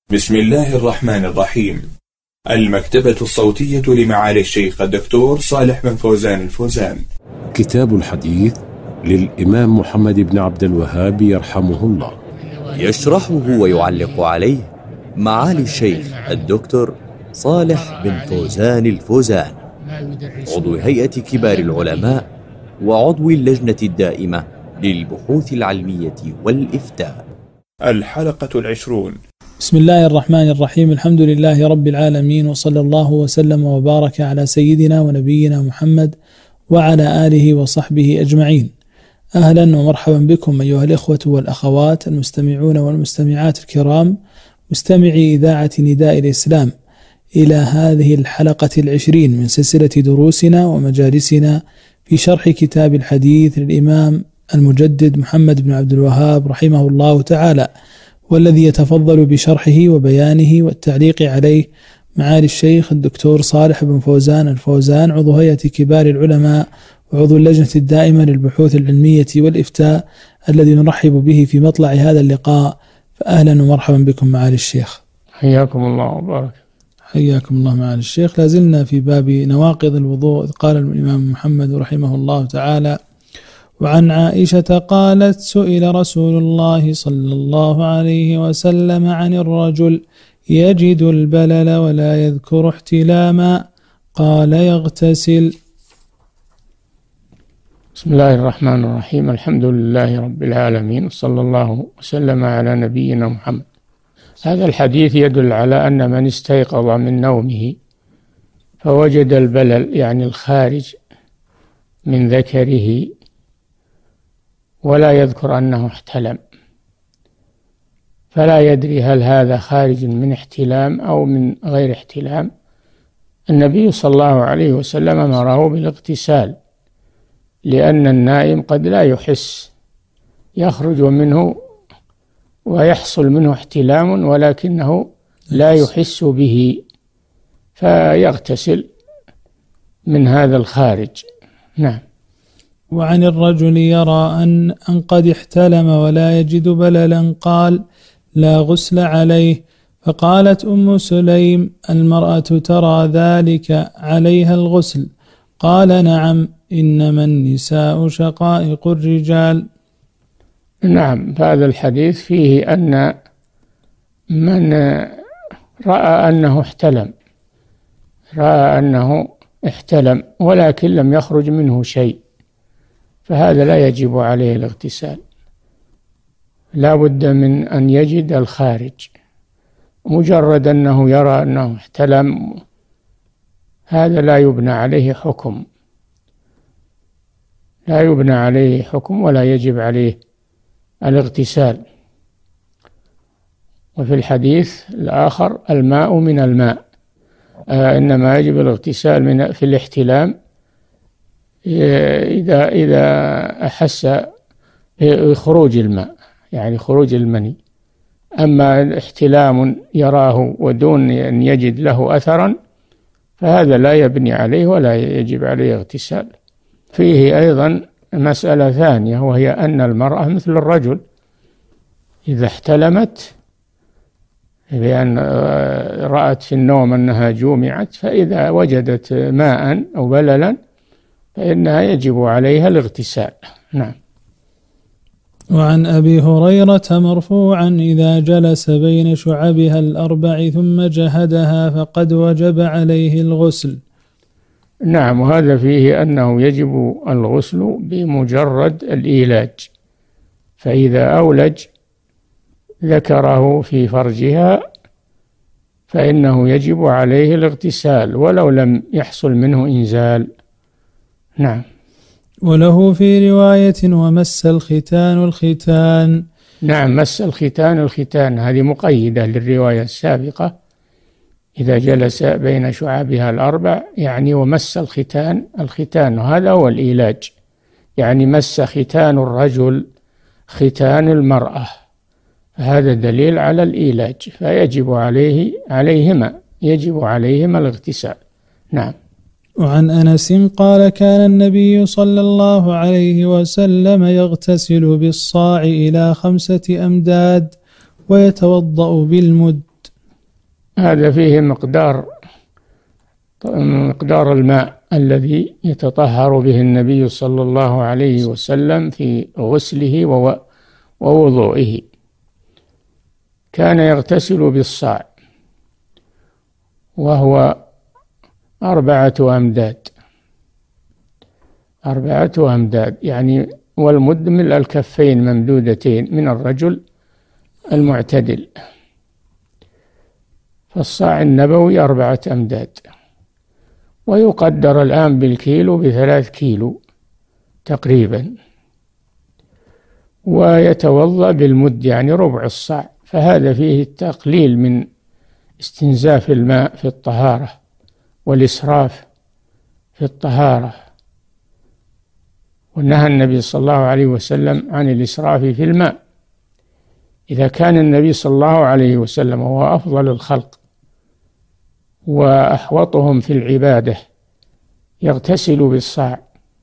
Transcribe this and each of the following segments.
بسم الله الرحمن الرحيم. المكتبة الصوتية لمعالي الشيخ الدكتور صالح بن فوزان الفوزان. كتاب الحديث للإمام محمد بن عبد الوهاب يرحمه الله، يشرحه ويعلق عليه معالي الشيخ الدكتور صالح بن فوزان الفوزان، عضو هيئة كبار العلماء وعضو اللجنة الدائمة للبحوث العلمية والإفتاء. الحلقة 20. بسم الله الرحمن الرحيم. الحمد لله رب العالمين، وصلى الله وسلم وبارك على سيدنا ونبينا محمد وعلى آله وصحبه أجمعين. أهلا ومرحبا بكم أيها الإخوة والأخوات المستمعون والمستمعات الكرام، مستمعي إذاعة نداء الإسلام، إلى هذه الحلقة 20 من سلسلة دروسنا ومجالسنا في شرح كتاب الحديث للإمام المجدد محمد بن عبد الوهاب رحمه الله تعالى، والذي يتفضل بشرحه وبيانه والتعليق عليه معالي الشيخ الدكتور صالح بن فوزان الفوزان، عضو هيئة كبار العلماء وعضو اللجنة الدائمة للبحوث العلمية والإفتاء، الذي نرحب به في مطلع هذا اللقاء. فأهلا ومرحبا بكم معالي الشيخ. حياكم الله وبارك. حياكم الله معالي الشيخ. لازلنا في باب نواقض الوضوء. قال الإمام محمد رحمه الله تعالى: وعن عائشة قالت: سئل رسول الله صلى الله عليه وسلم عن الرجل يجد البلل ولا يذكر احتلاما، قال: يغتسل. بسم الله الرحمن الرحيم. الحمد لله رب العالمين، وصلى الله وسلم على نبينا محمد. هذا الحديث يدل على أن من استيقظ من نومه فوجد البلل، يعني الخارج من ذكره، ولا يذكر أنه احتلم، فلا يدري هل هذا خارج من احتلام أو من غير احتلام. النبي صلى الله عليه وسلم أمره بالاغتسال، لأن النائم قد لا يحس، يخرج منه ويحصل منه احتلام ولكنه لا يحس به، فيغتسل من هذا الخارج. نعم. وعن الرجل يرى أن قد احتلم ولا يجد بللا، قال: لا غسل عليه. فقالت أم سليم: المرأة ترى ذلك، عليها الغسل؟ قال: نعم، إنما النساء شقائق الرجال. نعم. هذا الحديث فيه أن من رأى أنه احتلم ولكن لم يخرج منه شيء، فهذا لا يجب عليه الاغتسال، لا بد من أن يجد الخارج. مجرد أنه يرى أنه احتلم هذا لا يبنى عليه حكم، ولا يجب عليه الاغتسال. وفي الحديث الآخر: الماء من الماء، إنما يجب الاغتسال في الاحتلام إذا أحس بخروج الماء، يعني خروج المني. أما احتلام يراه ودون أن يجد له أثرا فهذا لا يبني عليه ولا يجب عليه اغتسال. فيه أيضا مسألة ثانية، وهي أن المرأة مثل الرجل إذا احتلمت بأن رأت في النوم أنها جومعت، فإذا وجدت ماء أو بللا فإنها يجب عليها الاغتسال. نعم. وعن أبي هريرة مرفوعا: إذا جلس بين شعبها الأربع ثم جهدها فقد وجب عليه الغسل. نعم. وهذا فيه أنه يجب الغسل بمجرد الإيلاج، فإذا أولج ذكره في فرجها فإنه يجب عليه الاغتسال ولو لم يحصل منه إنزال. نعم. وله في رواية: ومس الختان الختان. نعم. مس الختان الختان، هذه مقيدة للرواية السابقة: إذا جلس بين شعابها الأربع، يعني ومس الختان الختان، وهذا هو الإيلاج، يعني مس ختان الرجل ختان المرأة، هذا دليل على الإيلاج، فيجب عليهما الاغتسال. نعم. وعن أنس قال: كان النبي صلى الله عليه وسلم يغتسل بالصاع إلى 5 أمداد ويتوضأ بالمد. هذا فيه مقدار الماء الذي يتطهر به النبي صلى الله عليه وسلم في غسله ووضوئه. كان يغتسل بالصاع، وهو 4 أمداد، 4 أمداد يعني، والمد ملء الكفين ممدودتين من الرجل المعتدل. فالصاع النبوي 4 أمداد، ويقدر الآن بالكيلو ب3 كيلو تقريبا. ويتوضأ بالمد يعني ربع الصاع، فهذا فيه التقليل من استنزاف الماء في الطهارة والإسراف في الطهارة. ونهى النبي صلى الله عليه وسلم عن الإسراف في الماء. إذا كان النبي صلى الله عليه وسلم هو أفضل الخلق وأحوطهم في العبادة يغتسل بالصاع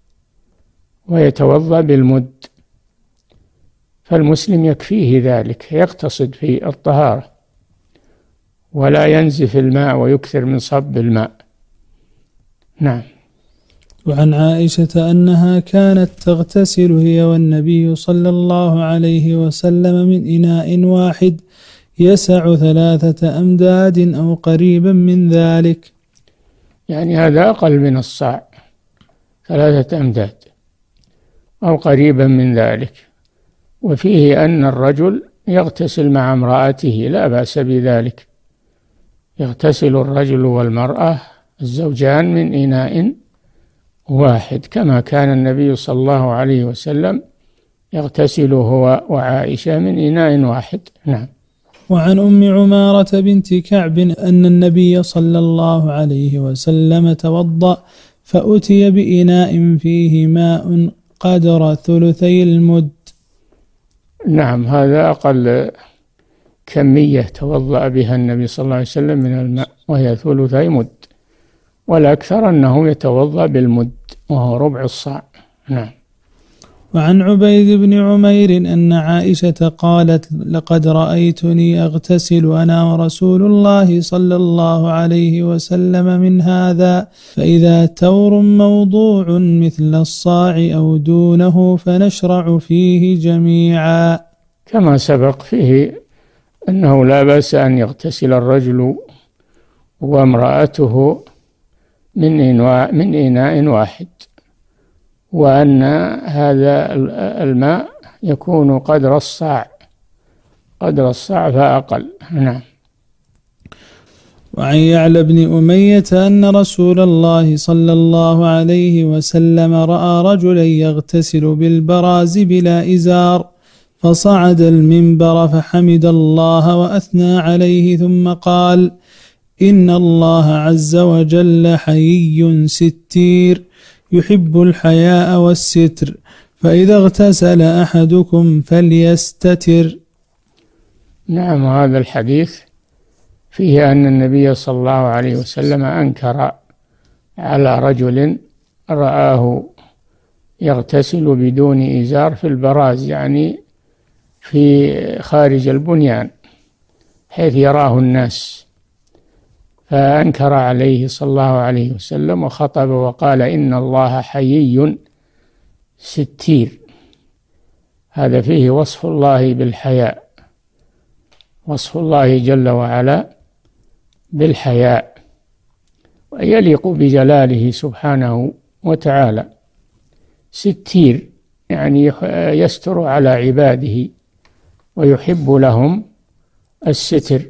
ويتوضأ بالمد، فالمسلم يكفيه ذلك، يقتصد في الطهارة ولا ينزف الماء ويكثر من صب الماء. نعم. وعن عائشة أنها كانت تغتسل هي والنبي صلى الله عليه وسلم من إناء واحد يسع 3 أمداد أو قريبا من ذلك، يعني هذا أقل من الصاع، 3 أمداد أو قريبا من ذلك. وفيه أن الرجل يغتسل مع امرأته، لا بأس بذلك، يغتسل الرجل والمرأة الزوجان من إناء واحد، كما كان النبي صلى الله عليه وسلم يغتسل هو وعائشة من إناء واحد. نعم. وعن أم عمارة بنت كعب أن النبي صلى الله عليه وسلم توضأ فأتي بإناء فيه ماء قدر 2 المد. نعم، هذا أقل كمية توضأ بها النبي صلى الله عليه وسلم من الماء، وهي 2 مد، والأكثر أنه يتوضأ بالمد وهو ربع الصاع. نعم. وعن عبيد بن عمير أن عائشة قالت لقد رأيتني أغتسل أنا ورسول الله صلى الله عليه وسلم من هذا، فإذا تور موضوع مثل الصاع أو دونه فنشرع فيه جميعا. كما سبق فيه أنه لا بأس أن يغتسل الرجل وامرأته من إناء واحد، وأن هذا الماء يكون قدر الصاع فأقل. نعم. وعن يعلى بن أمية أن رسول الله صلى الله عليه وسلم رأى رجلا يغتسل بالبراز بلا إزار، فصعد المنبر فحمد الله وأثنى عليه ثم قال: إن الله عز وجل حيي ستير يحب الحياء والستر، فإذا اغتسل أحدكم فليستتر. نعم، هذا الحديث فيه أن النبي صلى الله عليه وسلم أنكر على رجل رآه يغتسل بدون إزار في البراز، يعني في خارج البنيان حيث يراه الناس، فأنكر عليه صلى الله عليه وسلم وخطب وقال: إن الله حيي ستير. هذا فيه وصف الله بالحياء، وصف الله جل وعلا بالحياء، ويليق بجلاله سبحانه وتعالى. ستير يعني يستر على عباده ويحب لهم الستر.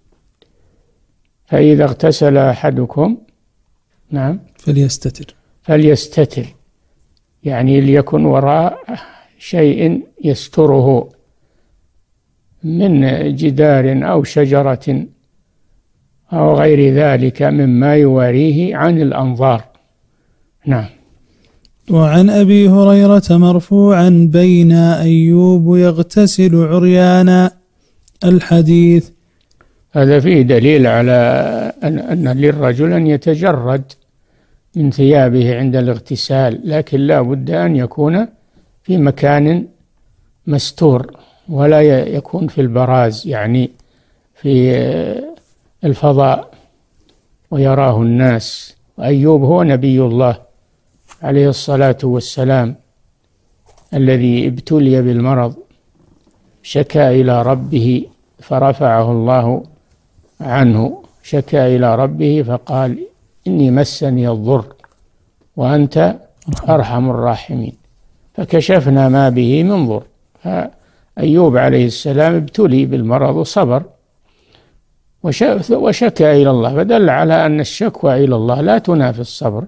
فإذا اغتسل أحدكم نعم فليستتر، يعني ليكن وراء شيء يستره من جدار أو شجرة أو غير ذلك مما يواريه عن الأنظار. نعم. وعن أبي هريرة مرفوعا: بين أيوب يغتسل عريانا. الحديث. هذا فيه دليل على أن للرجل أن يتجرد من ثيابه عند الاغتسال، لكن لا بد أن يكون في مكان مستور، ولا يكون في البراز، يعني الفضاء ويراه الناس. وأيوب هو نبي الله عليه الصلاة والسلام الذي ابتلي بالمرض، شكا إلى ربه فرفعه الله عنه، شكا إلى ربه فقال إني مسني الضر وأنت أرحم الراحمين، فكشفنا ما به من ضر. أيوب عليه السلام ابتلي بالمرض وصبر وشكى إلى الله، فدل على أن الشكوى إلى الله لا تنافي الصبر.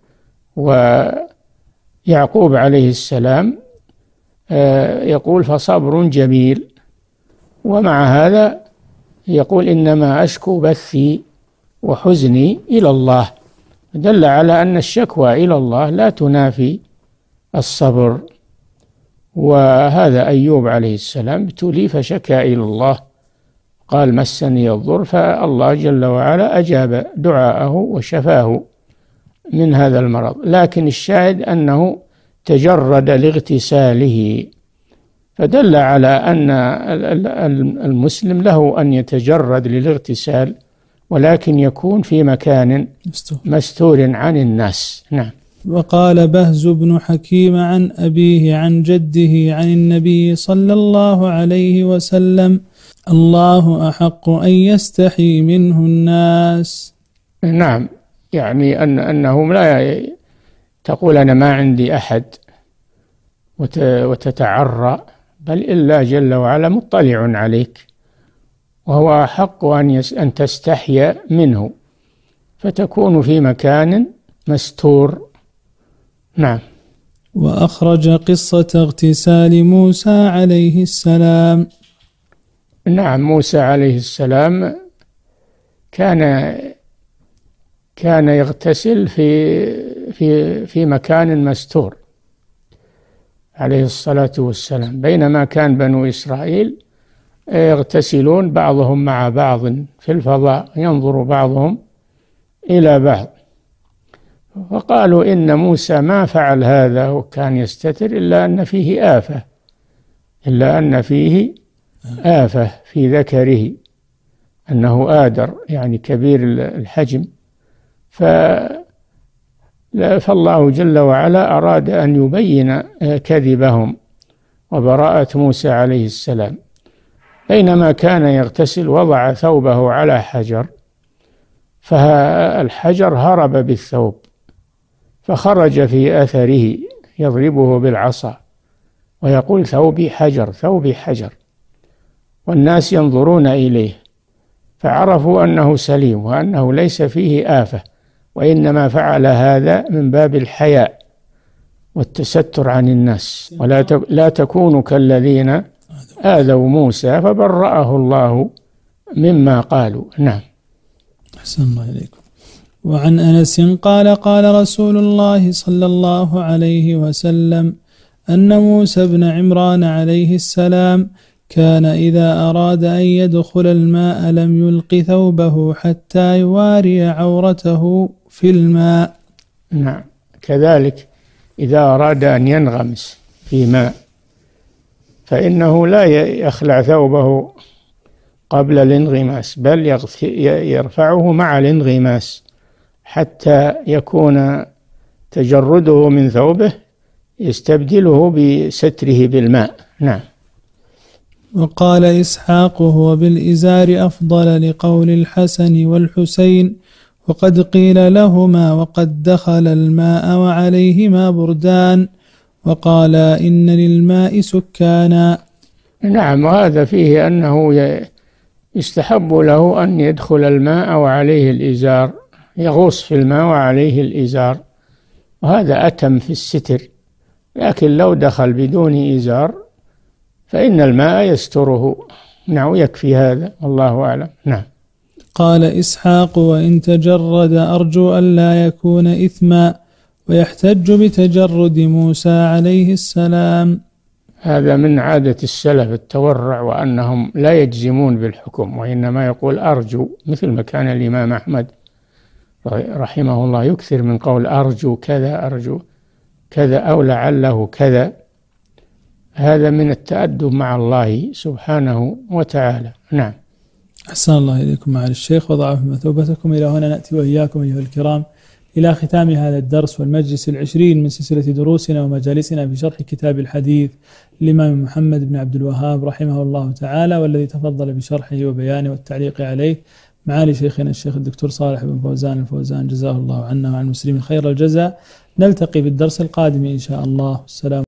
ويعقوب عليه السلام يقول فصبر جميل، ومع هذا يقول إنما أشكو بثي وحزني إلى الله، دل على أن الشكوى إلى الله لا تنافي الصبر. وهذا أيوب عليه السلام ابتلي فشكى إلى الله، قال مسني الضر، فالله جل وعلا أجاب دعاءه وشفاه من هذا المرض. لكن الشاهد أنه تجرد لاغتساله، فدل على أن المسلم له أن يتجرد للاغتسال، ولكن يكون في مكان مستور عن الناس. نعم. وقال بهز بن حكيم عن أبيه عن جده عن النبي صلى الله عليه وسلم: الله أحق أن يستحي منه الناس. نعم، يعني أنهم لا تقول أنا ما عندي أحد وتتعرى، بل الله جل وعلا مطلع عليك، وهو أحق أن تستحي منه، فتكون في مكان مستور. نعم. وأخرج قصة اغتسال موسى عليه السلام. نعم، موسى عليه السلام كان يغتسل في مكان مستور عليه الصلاة والسلام، بينما كان بنو إسرائيل يغتسلون بعضهم مع بعض في الفضاء، ينظر بعضهم إلى بعض، فقالوا إن موسى ما فعل هذا وكان يستتر إلا أن فيه آفة في ذكره، أنه آدر يعني كبير الحجم، فالله جل وعلا أراد أن يبين كذبهم وبراءة موسى عليه السلام. بينما كان يغتسل وضع ثوبه على حجر، فالحجر هرب بالثوب فخرج في أثره يضربه بالعصا ويقول ثوبي حجر ثوبي حجر، والناس ينظرون إليه، فعرفوا أنه سليم وأنه ليس فيه آفة، وإنما فعل هذا من باب الحياء والتستر عن الناس. ولا تكونوا كالذين آذوا موسى فبرأه الله مما قالوا. نعم. أحسن الله إليكم. وعن أنس قال: قال رسول الله صلى الله عليه وسلم أن موسى بن عمران عليه السلام كان إذا أراد أن يدخل الماء لم يلق ثوبه حتى يواري عورته في الماء. نعم، كذلك إذا أراد أن ينغمس في ماء فإنه لا يخلع ثوبه قبل الانغماس، بل يرفعه مع الانغماس حتى يكون تجرده من ثوبه يستبدله بستره بالماء. نعم. وقال إسحاق: هو بالإزار أفضل، لقول الحسن والحسين، وقد قيل لهما وقد دخل الماء وعليهما بردان، وقال إن للماء سكانا. نعم، وهذا فيه أنه يستحب له أن يدخل الماء وعليه الإزار، يغوص في الماء وعليه الإزار، وهذا أتم في الستر. لكن لو دخل بدون إزار فإن الماء يستره. نعم، يكفي هذا، والله أعلم. نعم. قال إسحاق: وإن تجرد أرجو أن لا يكون إثما، ويحتج بتجرد موسى عليه السلام. هذا من عادة السلف التورع، وأنهم لا يجزمون بالحكم، وإنما يقول أرجو، مثل ما كان الإمام أحمد رحمه الله يكثر من قول أرجو كذا أرجو كذا أو لعله كذا. هذا من التأدب مع الله سبحانه وتعالى. نعم. أحسن الله إليكم معالي الشيخ وضعف مثوبتكم. إلى هنا نأتي وإياكم أيها الكرام إلى ختام هذا الدرس والمجلس 20 من سلسلة دروسنا ومجالسنا في شرح كتاب الحديث للإمام محمد بن عبد الوهاب رحمه الله تعالى، والذي تفضل بشرحه وبيانه والتعليق عليه معالي شيخنا الشيخ الدكتور صالح بن فوزان الفوزان، جزاه الله عنا وعن المسلمين خير الجزاء. نلتقي بالدرس القادم إن شاء الله. السلام